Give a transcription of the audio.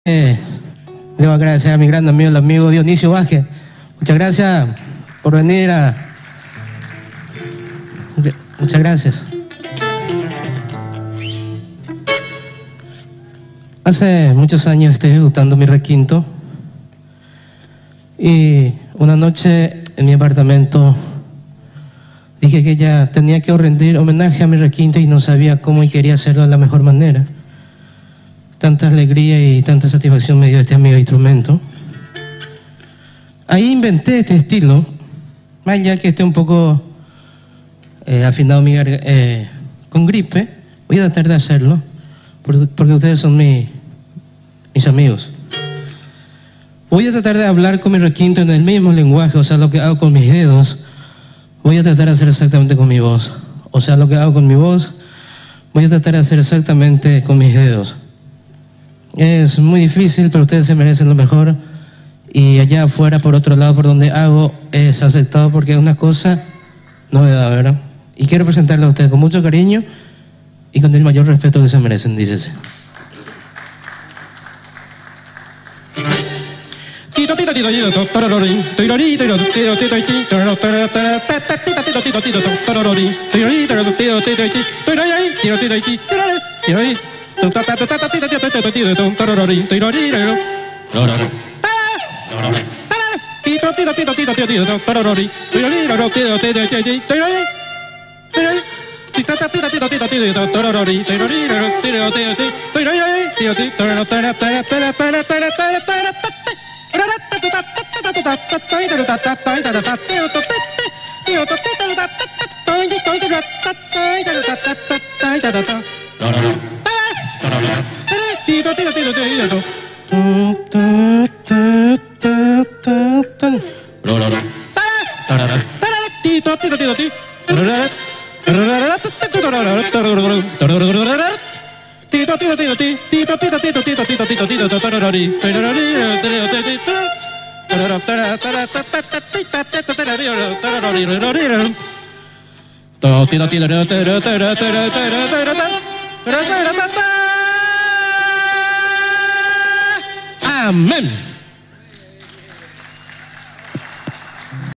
Debo agradecer a mi gran amigo, el amigo Dionisio Vázquez. Muchas gracias por venir Muchas gracias. Hace muchos años estoy ejecutando mi requinto y una noche en mi apartamento dije que ya tenía que rendir homenaje a mi requinto y no sabía cómo y quería hacerlo de la mejor manera. Tanta alegría y tanta satisfacción me dio este amigo instrumento. Ahí inventé este estilo, más ya que esté un poco afinado con gripe, voy a tratar de hacerlo, porque ustedes son mis amigos. Voy a tratar de hablar con mi requinto en el mismo lenguaje, o sea, lo que hago con mis dedos, voy a tratar de hacer exactamente con mi voz. O sea, lo que hago con mi voz, voy a tratar de hacer exactamente con mis dedos. Es muy difícil, pero ustedes se merecen lo mejor. Y allá afuera, por otro lado, por donde hago, es aceptado porque es una cosa novedad, ¿verdad? Y quiero presentarle a ustedes con mucho cariño y con el mayor respeto que se merecen, dícese. Amén.